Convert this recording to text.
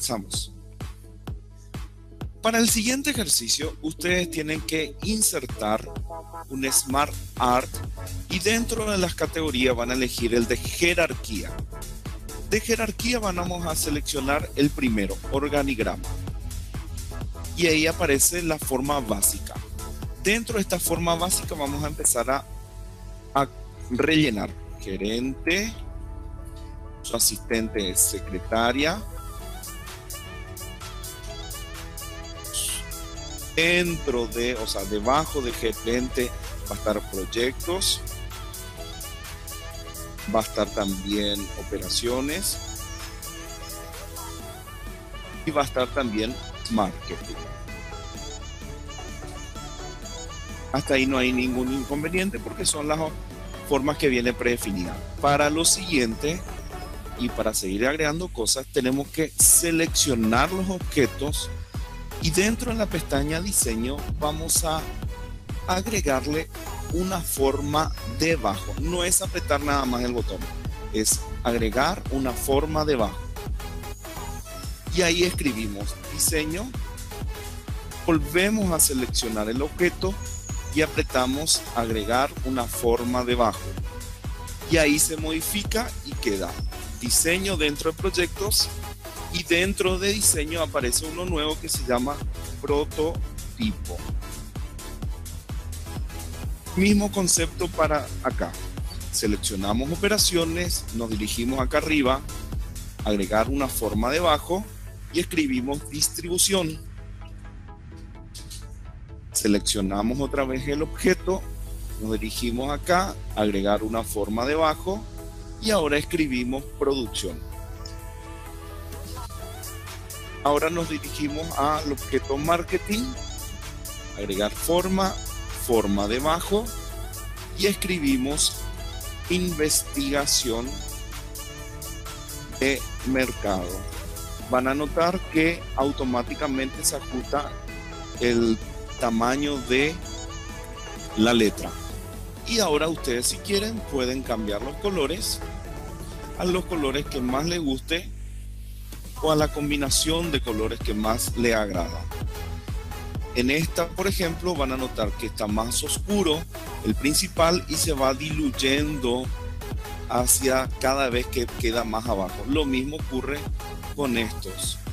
Empezamos. Para el siguiente ejercicio, ustedes tienen que insertar un Smart Art y dentro de las categorías van a elegir el de jerarquía. De jerarquía vamos a seleccionar el primero, organigrama. Y ahí aparece la forma básica. Dentro de esta forma básica vamos a empezar a rellenar. Gerente, su asistente es secretaria. Dentro de, debajo de gerente va a estar proyectos. Va a estar también operaciones. Y va a estar también marketing. Hasta ahí no hay ningún inconveniente porque son las formas que viene predefinida. Para lo siguiente y para seguir agregando cosas tenemos que seleccionar los objetos y dentro de la pestaña diseño vamos a agregarle una forma debajo. No es apretar nada más el botón, es agregar una forma debajo. Y ahí escribimos diseño, volvemos a seleccionar el objeto y apretamos agregar una forma debajo. Y ahí se modifica y queda diseño dentro de proyectos y dentro de diseño aparece uno nuevo que se llama prototipo. Mismo concepto para acá. Seleccionamos operaciones, nos dirigimos acá arriba, agregar una forma debajo y escribimos distribución. Seleccionamos otra vez el objeto, nos dirigimos acá, agregar una forma debajo y ahora escribimos producción. Ahora nos dirigimos al objeto marketing, agregar forma debajo y escribimos investigación de mercado. Van a notar que automáticamente se ajusta el tamaño de la letra. Y ahora ustedes si quieren pueden cambiar los colores a los colores que más les guste o a la combinación de colores que más le agrada. En esta, por ejemplo, van a notar que está más oscuro el principal y se va diluyendo hacia cada vez que queda más abajo. Lo mismo ocurre con estos.